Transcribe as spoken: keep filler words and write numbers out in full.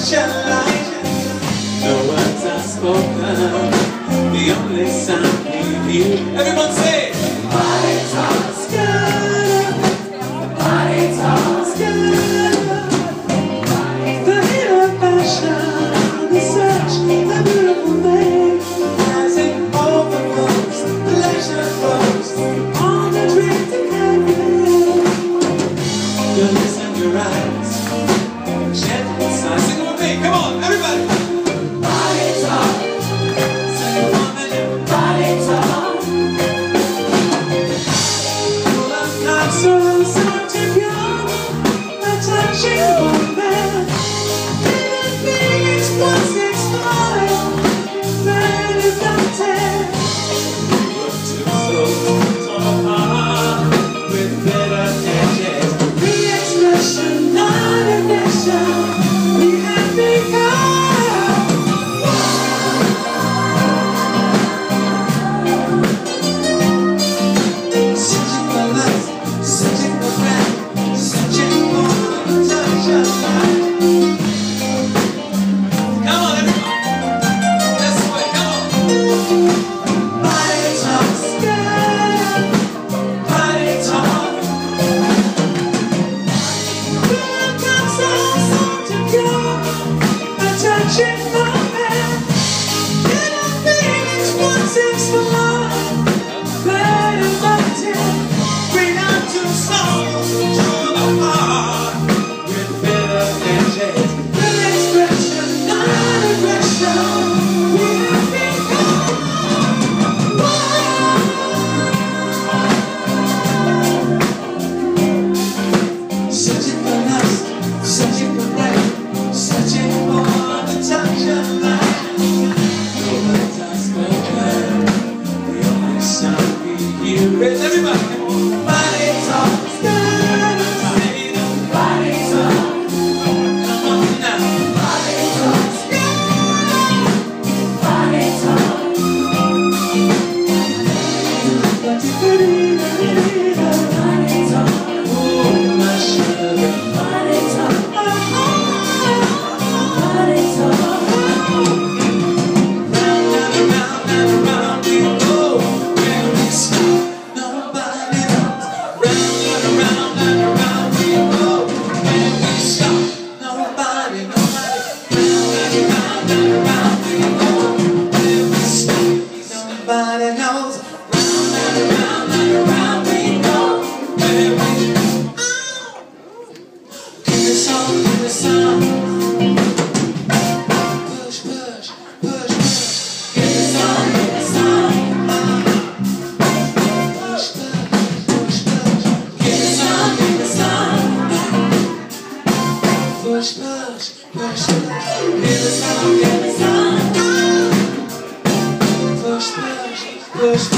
light. No words are spoken, the only sound we hear. Everyone say it! Body talks good, body talks good. The heat of passion, the search, the beautiful thing. As it overflows, pleasure flows on the drink to carry. Your lips and your eyes, gentle sigh. Sing it with me, come on, everybody! Body talk, sing it one minute. Body talk. Full of natural, something pure, a touching moment. Human beings once explored, very content. We were two souls torn apart with bitter edges. Re-expression, not affection. We have become searching for love, searching for friend, searching for the touch of life. Come on, everybody. This way, come on. Body talks good, body talk. There comes something pure, a touching moment. Human beings once explored, blood and mountain. Bring out two souls torn apart with bitter edges. Good expression, not aggression. We have become one. Searching for lust, searching for light, searching for the touch of light. No words are spoken, the only sound we hear is everybody. Come on. Body talks good, say the body talk. Come on now. Body talks good, body talk. Body talk. Oh, my sugar. Body talk. Body talk. Round and around and around we go. Where we stop, nobody knows. Round and around and around we go. Where we stop, nobody, nobody. Round and around and around we go. Where we stop, nobody knows. Round and around and around we go. Where we give it some, give it some. Push, push, push, push. Give it some, give it some. Push, push, push, push. Give it some, give it some. Push, push, push, push. Give it some, give it some. Push, push, push, push.